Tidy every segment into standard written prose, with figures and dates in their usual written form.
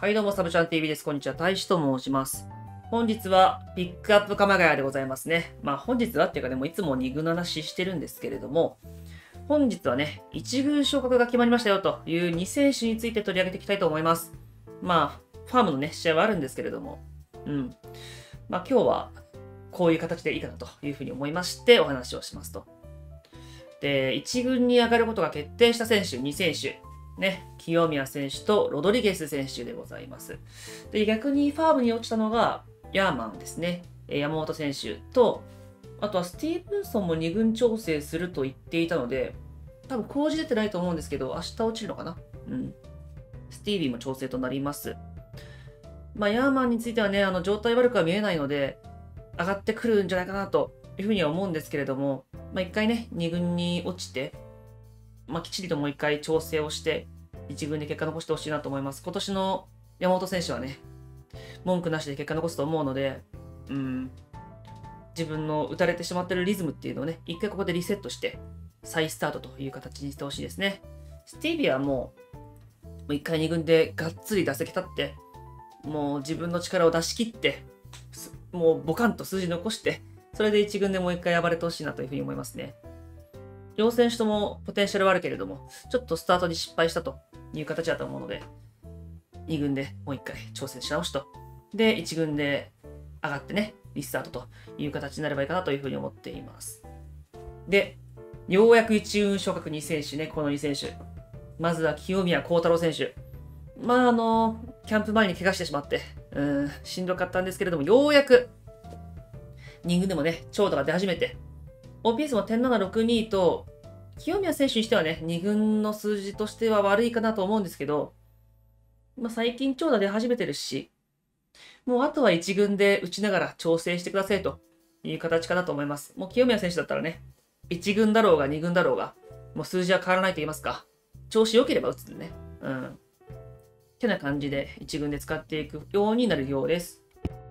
はいどうも、サブチャン TV です。こんにちは。大志と申します。本日はピックアップ鎌ヶ谷でございますね。本日はっていうかね、もういつも2軍の話してるんですけれども、本日はね、1軍昇格が決まりましたよという2選手について取り上げていきたいと思います。ファームのね、試合はあるんですけれども、今日はこういう形でいいかなというふうに思いましてお話をしますと。で、1軍に上がることが決定した選手、2選手。ね、清宮選手とロドリゲス選手でございます。で、逆にファームに落ちたのがヤーマンですね。山本選手と、あとはスティーブンソンも2軍調整すると言っていたので、多分工事出てないと思うんですけど、明日落ちるのかな。スティービーも調整となります。ヤーマンについてはね、状態悪くは見えないので、上がってくるんじゃないかなというふうには思うんですけれども、一回ね、2軍に落ちて、きっちりともう一回調整をして、1軍で結果残してほしいなと思います。今年の山本選手はね、文句なしで結果残すと思うので、自分の打たれてしまっているリズムっていうのをね、一回ここでリセットして、再スタートという形にしてほしいですね。スティービーはもう一回2軍でがっつり打席立って、もう自分の力を出し切って、もうボカンと数字残して、それで1軍でもう一回暴れてほしいなというふうに思いますね。両選手ともポテンシャルはあるけれども、ちょっとスタートに失敗したという形だと思うので、2軍でもう1回調整し直しと。で、1軍で上がってね、リスタートという形になればいいかなというふうに思っています。で、ようやく1軍昇格2選手ね、この2選手。まずは清宮幸太郎選手。キャンプ前に怪我してしまって、しんどかったんですけれども、ようやく2軍でもね、長打が出始めて、OPS も1.762と、清宮選手にしてはね、2軍の数字としては悪いかなと思うんですけど、最近長打出始めてるし、もうあとは1軍で打ちながら調整してくださいという形かなと思います。もう清宮選手だったらね、1軍だろうが2軍だろうが、もう数字は変わらないと言いますか、調子良ければ打つんでね。ってな感じで1軍で使っていくようになるようです。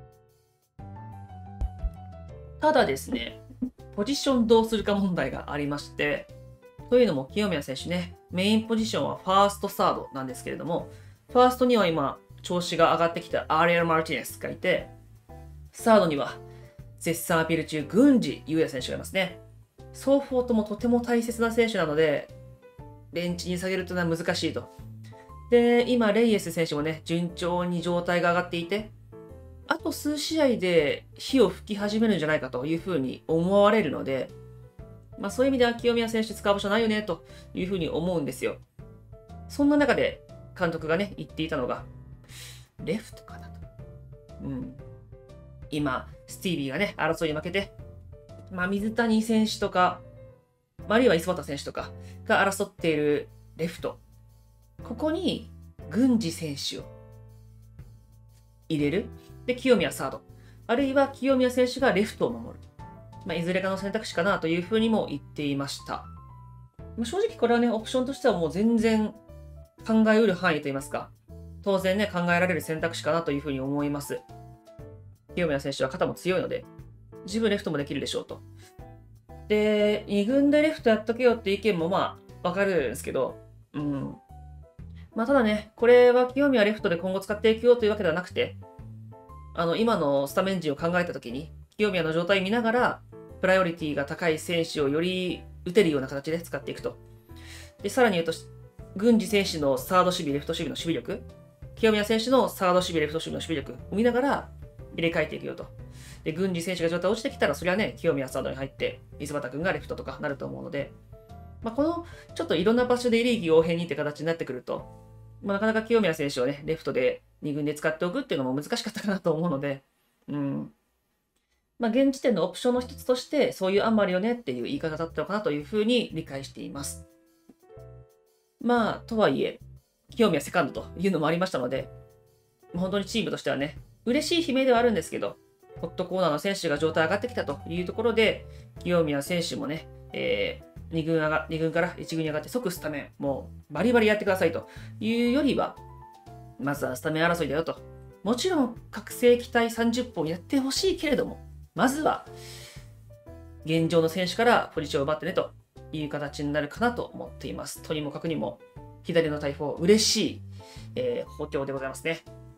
ただですね、ポジションどうするか問題がありまして、というのも清宮選手ね、メインポジションはファースト、サードなんですけれども、ファーストには今、調子が上がってきたアリエル・マルティネスがいて、サードには絶賛アピール中、郡司優也選手がいますね。双方ともとても大切な選手なので、ベンチに下げるというのは難しいと。で、今、レイエス選手もね、順調に状態が上がっていて、あと数試合で火を吹き始めるんじゃないかというふうに思われるので、そういう意味では清宮選手使う場所ないよねというふうに思うんですよ。そんな中で監督がね、言っていたのが、レフトかなと。今、スティービーがね、争いに負けて、水谷選手とか、あるいは磯畑選手とかが争っているレフト。ここに、郡司選手を入れる。で、清宮サード。あるいは清宮選手がレフトを守る。いずれかの選択肢かなというふうにも言っていました。正直これはね、オプションとしてはもう全然考えうる範囲といいますか、当然ね、考えられる選択肢かなというふうに思います。清宮選手は肩も強いので、自分レフトもできるでしょうと。で、2軍でレフトやっとけよって意見もわかるんですけど、ただね、これは清宮レフトで今後使っていくよというわけではなくて、今のスタメン陣を考えたときに、清宮の状態を見ながら、プライオリティが高い選手をより打てるような形で使っていくと。で、さらに言うと、郡司選手のサード守備、レフト守備の守備力、清宮選手のサード守備、レフト守備の守備力を見ながら入れ替えていくよと。で、郡司選手が状態落ちてきたら、それはね、清宮サードに入って、磯畑君がレフトとかなると思うので、この、ちょっといろんな場所で臨機応変にって形になってくると、なかなか清宮選手をね、レフトで2軍で使っておくっていうのも難しかったかなと思うので、現時点のオプションの一つとして、そういう案もあるよねっていう言い方だったのかなというふうに理解しています。とはいえ、清宮セカンドというのもありましたので、本当にチームとしてはね、嬉しい悲鳴ではあるんですけど、ホットコーナーの選手が状態上がってきたというところで、清宮選手もね、2軍から1軍に上がって即スタメン、もうバリバリやってくださいというよりは、まずはスタメン争いだよと。もちろん、覚醒期待30本やってほしいけれども、まずは、現状の選手からポジションを奪ってねという形になるかなと思っています。とにもかくにも、左の大砲、嬉しい、補強でございますね。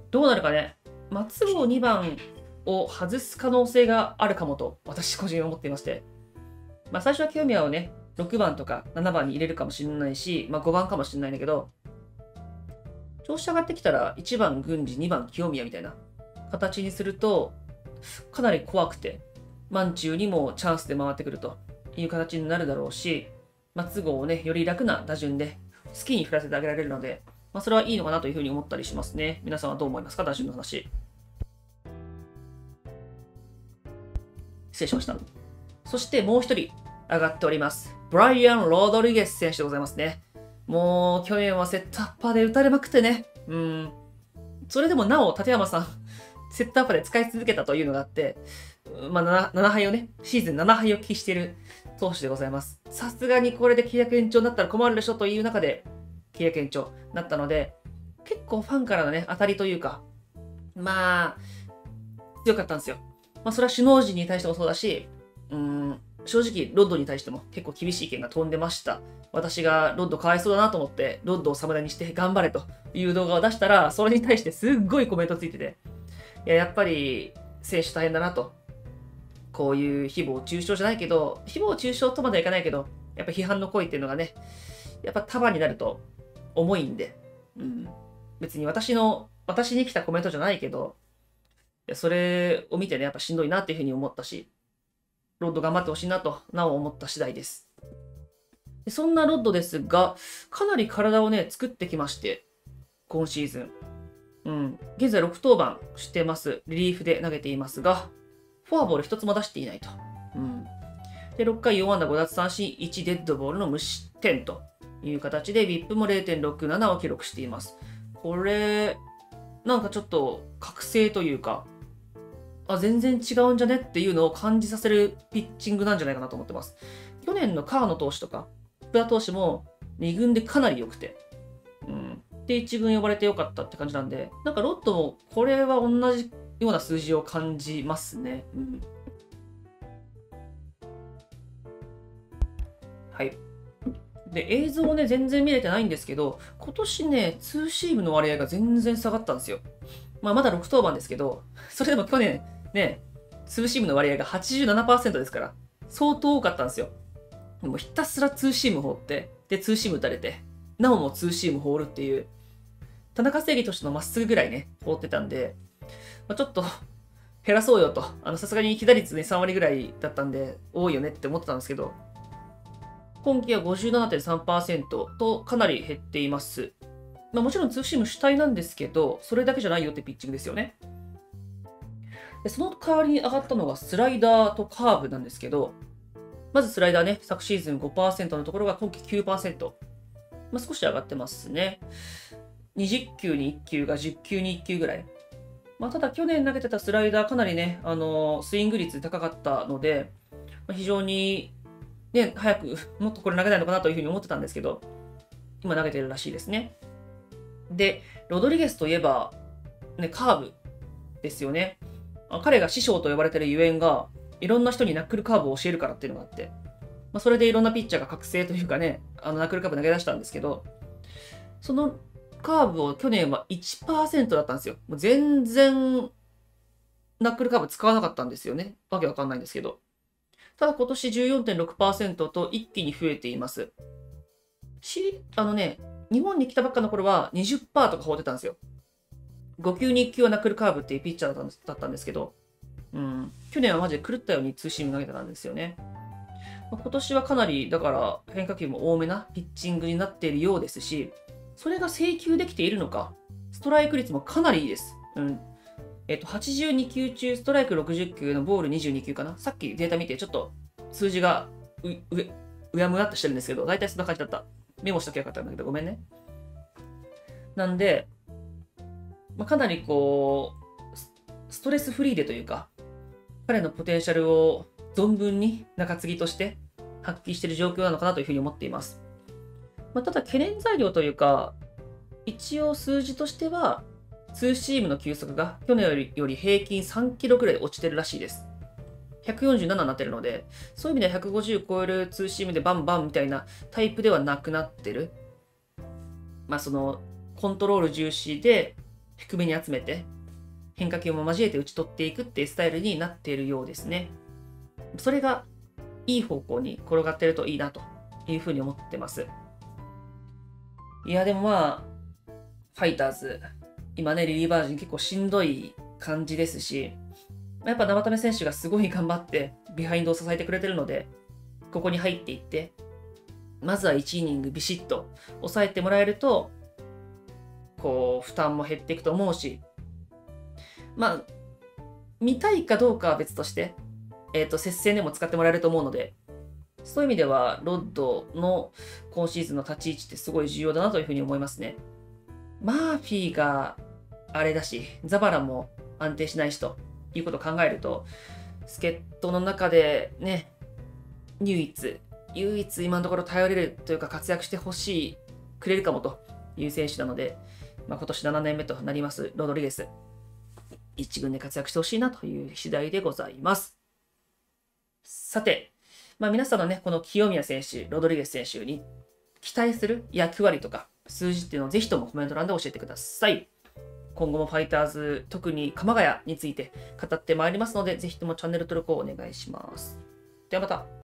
どうなるかね。松郷2番を外す可能性があるかもと、私個人は思っていまして。最初は清宮をね、6番とか7番に入れるかもしれないし、5番かもしれないんだけど、調子上がってきたら1番郡司、2番清宮みたいな形にすると、かなり怖くて、満中にもチャンスで回ってくるという形になるだろうし、松郷をね、より楽な打順で好きに振らせてあげられるので、それはいいのかなというふうに思ったりしますね。皆さんはどう思いますか、打順の話。失礼しました。そしてもう一人上がっております。ブライアン・ロドリゲス選手でございますね。もう去年はセットアッパーで打たれまくってね。それでもなお立山さん、セットアッパーで使い続けたというのがあって、7敗をね、シーズン7敗を喫している投手でございます。さすがにこれで契約延長になったら困るでしょという中で、契約延長になったので、結構ファンからのね、当たりというか、強かったんですよ。それは首脳陣に対してもそうだし、正直、ロッドに対しても結構厳しい意見が飛んでました。私がロッドかわいそうだなと思って、ロッドを侍にして頑張れという動画を出したら、それに対してすっごいコメントついてて、やっぱり選手大変だなと。こういう誹謗中傷じゃないけど、誹謗中傷とまではいかないけど、やっぱ批判の声っていうのがね、やっぱ束になると重いんで、別に私に来たコメントじゃないけど、それを見てね、やっぱしんどいなっていうふうに思ったし、ロッド頑張ってほしいなと、なお思った次第です。そんなロッドですが、かなり体をね、作ってきまして、今シーズン。現在6登板してます。リリーフで投げていますが、フォアボール1つも出していないと。で、6回4安打5奪三振、1デッドボールの無失点という形で、VIP も 0.67 を記録しています。これ、なんかちょっと覚醒というか、全然違うんじゃねっていうのを感じさせるピッチングなんじゃないかなと思ってます。去年の川野投手とか、福田投手も2軍でかなり良くて、で、1軍呼ばれて良かったって感じなんで、なんかロッドもこれは同じような数字を感じますね。はい。で、映像をね、全然見れてないんですけど、今年ね、ツーシームの割合が全然下がったんですよ。まだ6登板ですけど、それでも去年ね、ツーシームの割合が 87% ですから、相当多かったんですよ。もうひたすらツーシーム放って、で、ツーシーム打たれて、なおもツーシーム放るっていう、田中正義としてのまっすぐぐらいね、放ってたんで、ちょっと減らそうよと、さすがに被打率ね、3割ぐらいだったんで、多いよねって思ってたんですけど、今季は 57.3% とかなり減っています。もちろんツーシーム主体なんですけど、それだけじゃないよってピッチングですよね。でその代わりに上がったのがスライダーとカーブなんですけど、まずスライダーね、昨シーズン 5% のところが今季 9%。少し上がってますね。20球に1球が10球に1球ぐらい。ただ去年投げてたスライダーかなりね、スイング率高かったので、非常にね、早くもっとこれ投げないのかなというふうに思ってたんですけど、今投げてるらしいですね。で、ロドリゲスといえば、ね、カーブですよね。彼が師匠と呼ばれてるゆえんが、いろんな人にナックルカーブを教えるからっていうのがあって、それでいろんなピッチャーが覚醒というかね、ナックルカーブ投げ出したんですけど、そのカーブを去年は 1% だったんですよ。もう全然、ナックルカーブ使わなかったんですよね。わけわかんないんですけど。ただ今年 14.6% と一気に増えています。日本に来たばっかの頃は 20% とか放ってたんですよ。5球に1球はナックルカーブっていうピッチャーだったんですけど、去年はマジで狂ったようにツーシーム投げてたんですよね。今年はかなり、だから変化球も多めなピッチングになっているようですし、それが制球できているのか、ストライク率もかなりいいです。82球中ストライク60球のボール22球かな。さっきデータ見てちょっと数字がうやむやっとしてるんですけど、だいたいそんな感じだった。メモしときゃよかったんだけど、ごめんね。なんで、かなりこう、ストレスフリーでというか、彼のポテンシャルを存分に中継ぎとして発揮している状況なのかなというふうに思っています。ただ懸念材料というか、一応数字としては、ツーシームの球速が去年より平均3キロくらい落ちてるらしいです。147になってるので、そういう意味では150超えるツーシームでバンバンみたいなタイプではなくなってる。その、コントロール重視で、 低めに集めて、変化球も交えて打ち取っていくっていうスタイルになっているようですね。それがいい方向に転がってるといいなというふうに思ってます。いや、でもまあ、ファイターズ、今ね、リリーバー陣結構しんどい感じですし、やっぱ生田目選手がすごい頑張ってビハインドを支えてくれてるので、ここに入っていって、まずは1イニングビシッと抑えてもらえると、こう、負担も減っていくと思うし、まあ、見たいかどうかは別として、接戦でも使ってもらえると思うので、そういう意味では、ロッドの今シーズンの立ち位置ってすごい重要だなというふうに思いますね。マーフィーがあれだし、ザバラも安定しないしということを考えると、助っ人の中でね、唯一今のところ頼れるというか活躍してくれるかもという選手なので、今年7年目となりますロドリゲス、一軍で活躍してほしいなという次第でございます。さて、皆さんのね、この清宮選手、ロドリゲス選手に期待する役割とか数字っていうのをぜひともコメント欄で教えてください。今後もファイターズ、特に鎌ヶ谷について語ってまいりますので、ぜひともチャンネル登録をお願いします。ではまた。